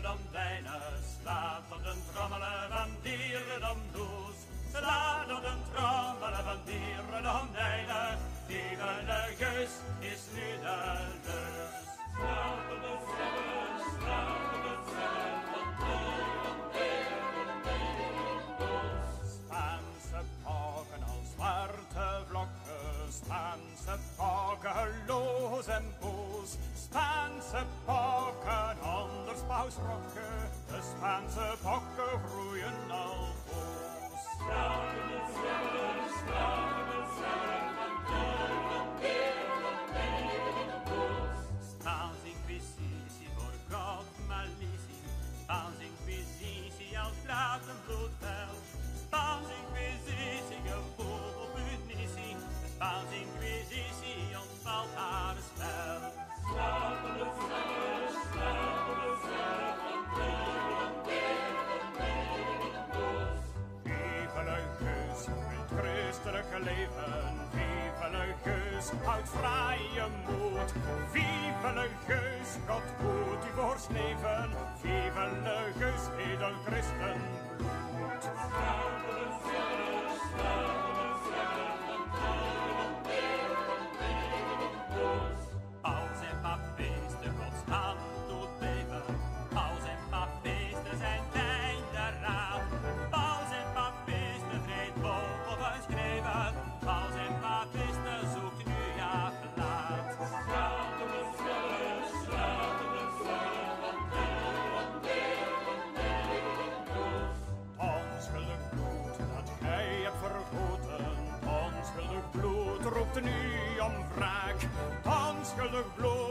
dierendomdijnen, slaat op de trommelen van dierendomdoes. Slaat op de trommelen van dierendomdijnen, Viva Le Geus is nu de leus. Slaat op de trommelen, slaat op de trommelen van dierendomdoes. Spaanse pakken als zwarte vlokken, Spaanse pakken loos en boos. Spaanse pakken anders pausrokken, de Spaanse pakken groeien al boos. Slapen het zwemmen van dierendomdoes. Spaanse inquisitie voor God malitie, Spaanse inquisitie als draad en bloedvel. Spaanse inquisitie gevoel op punitie, de Spaanse inquisitie ontvalt haar spel. Slapen het zwemmen van dierendomdoes. Viva Le Geus, het christelijke leven. Viva Le Geus, houdt vrije moed. Viva Le Geus, God moet u voorsneven. Viva Le Geus, edel christenbloed. Slapen het zwemmen van dierendomdoes. Paus en papisten, Gods hand doet beven. Paus en papisten zijn einde raad. Paus en papisten vreed boven schreven. Paus en papisten zoekt nu ja verlaat. Slaat op het zwemmen van dierendomdoes. Onschuldig bloed dat gij hebt vergoten, onschuldig bloed roept nu om wraak. Onschuldig bloed